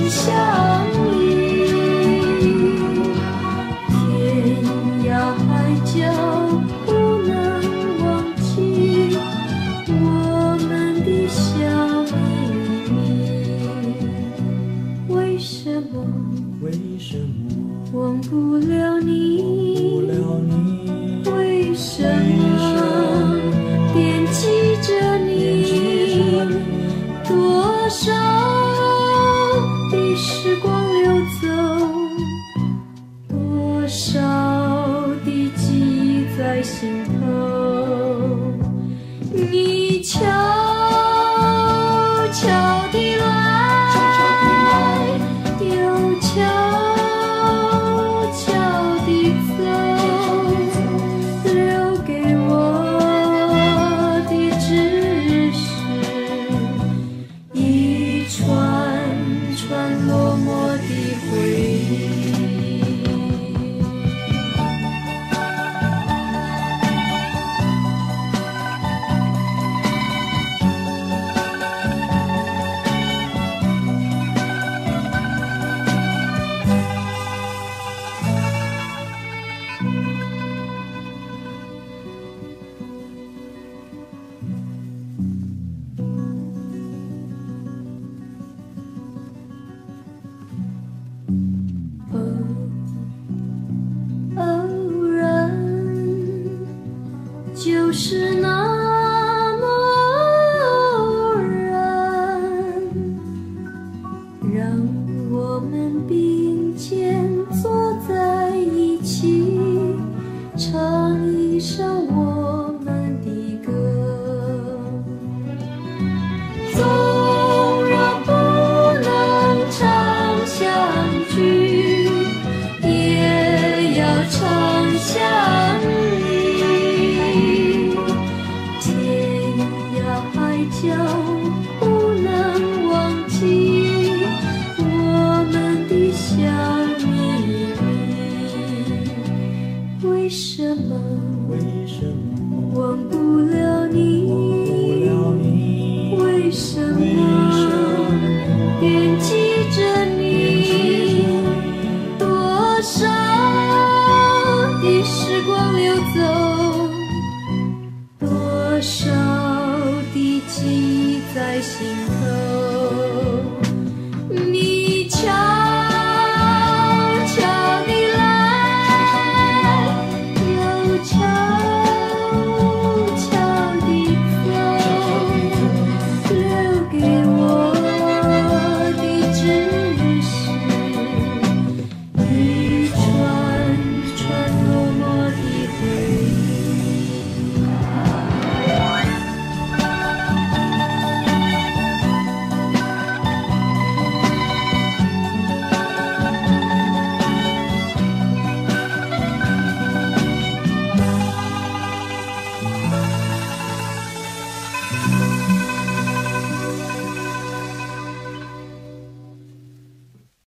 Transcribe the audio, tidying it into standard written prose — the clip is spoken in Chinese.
相依，天涯海角不能忘记我们的小秘密。为什么忘不了你？为什么惦记着你？多少的时光流走，多少的记忆在心头。你悄悄地来，又悄悄地走，留给我的只是一串串落寞的回忆。偶然就是那么偶然，让我们并肩坐在一起，唱一首